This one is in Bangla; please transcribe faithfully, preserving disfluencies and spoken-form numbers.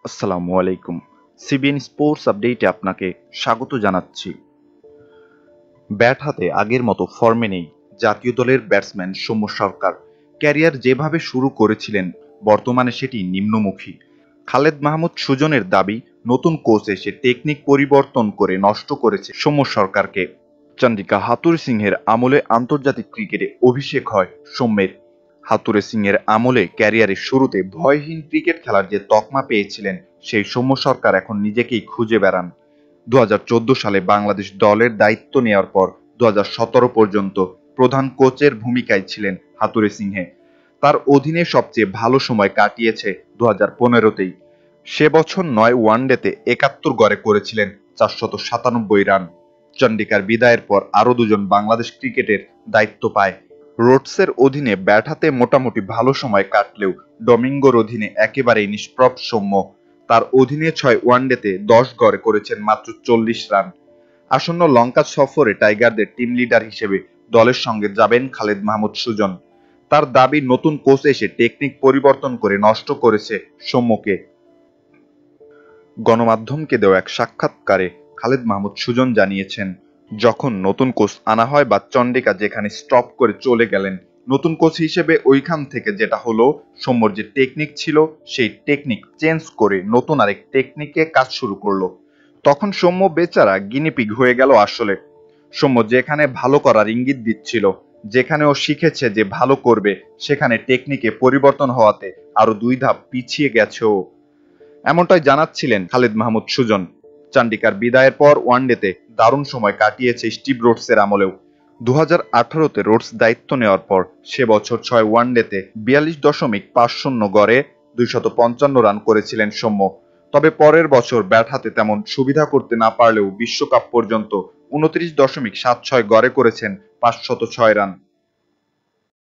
আসসালামু আলাইকুম। সিবিএন স্পোর্টস আপডেটে আপনাকে স্বাগত জানাচ্ছি। ব্যাট হাতে আগের মতো ফর্মে নেই জাতীয় দলের ব্যাটসম্যান সৌম্য সরকার। ক্যারিয়ার যেভাবে শুরু করেছিলেন বর্তমানে সেটি নিম্নমুখী। খালেদ মাহমুদ সুজনের দাবি, নতুন কোচ এসে টেকনিক পরিবর্তন করে নষ্ট করেছে সৌম্য সরকারকে। চন্ডিকা হাথুরু সিংহের আমলে আন্তর্জাতিক ক্রিকেটে অভিষেক হয় সৌম্যের। হাথুরু সিংহের আমলে ক্যারিয়ারের শুরুতে ভয়হীন ক্রিকেট খেলার যে তকমা পেয়েছিলেন, সেই সৌম্য সরকার এখন নিজেকেই খুঁজে বেড়ান। দু হাজার চোদ্দ সালে বাংলাদেশ দলের দায়িত্ব নেওয়ার পর দু হাজার সতেরো পর্যন্ত প্রধান কোচের ভূমিকায় ছিলেন হাথুরু সিংহে। তার অধীনে সবচেয়ে ভালো সময় কাটিয়েছে দু হাজার পনেরোতেই। সে বছর নয় ওয়ানডেতে একাত্তর গড়ে করেছিলেন চারশত সাতানব্বই রান। চন্ডিকার বিদায়ের পর আরও দুজন বাংলাদেশ ক্রিকেটের দায়িত্ব পায়। রোডসের অধীনে ব্যাট হাতে মোটামুটি ভালো সময় কাটলেও ডমিঙ্গোর অধীনে একেবারেই নিষ্প্রভ সৌম্য। তার অধীনে ছয় ওয়ানডেতে দশ গড়ে করেছেন মাত্র চল্লিশ রান। আসন্ন লঙ্কা সফরে টাইগারদের টিম লিডার হিসেবে দলের সঙ্গে যাবেন খালেদ মাহমুদ সুজন। তার দাবি, নতুন কোচ এসে টেকনিক পরিবর্তন করে নষ্ট করেছে সৌম্যকে। গণমাধ্যমকে দেওয়া এক সাক্ষাৎকারে খালেদ মাহমুদ সুজন জানিয়েছেন, যখন নতুন কোচ আনা হয় বা চন্ডিকা যেখানে স্টপ করে চলে গেলেন, নতুন কোচ হিসেবে ওইখান থেকে যেটা হলো, সৌম্যর যে টেকনিক ছিল সেই টেকনিক চেঞ্জ করে নতুন আরেক টেকনিকে কাজ শুরু করলো। তখন সৌম্য বেচারা গিনিপিগ হয়ে গেল। আসলে সৌম্য যেখানে ভালো করার ইঙ্গিত দিচ্ছিল, যেখানে ও শিখেছে যে ভালো করবে, সেখানে টেকনিকে পরিবর্তন হওয়াতে আরো দুই ধাপ পিছিয়ে গেছে ও। এমনটাই জানাচ্ছিলেন খালেদ মাহমুদ সুজন। চান্ডিকার বিদায়ের পর ওয়ানডেতে দারুণ সময় কাটিয়েছে স্টিভ রোডসের আমলেও। দু হাজার আঠারোতে রোডস দায়িত্ব নেওয়ার পর সে বছর ছয় ওয়ানডেতে বিয়াল্লিশ দশমিক পাঁচ শূন্য গড়ে দুইশত পঞ্চান্ন রান করেছিলেন সৌম্য। তবে পরের বছর ব্যাট হাতে তেমন সুবিধা করতে না পারলেও বিশ্বকাপ পর্যন্ত উনত্রিশ দশমিক সাত ছয় গড়ে করেছেন পাঁচশত ছয় রান।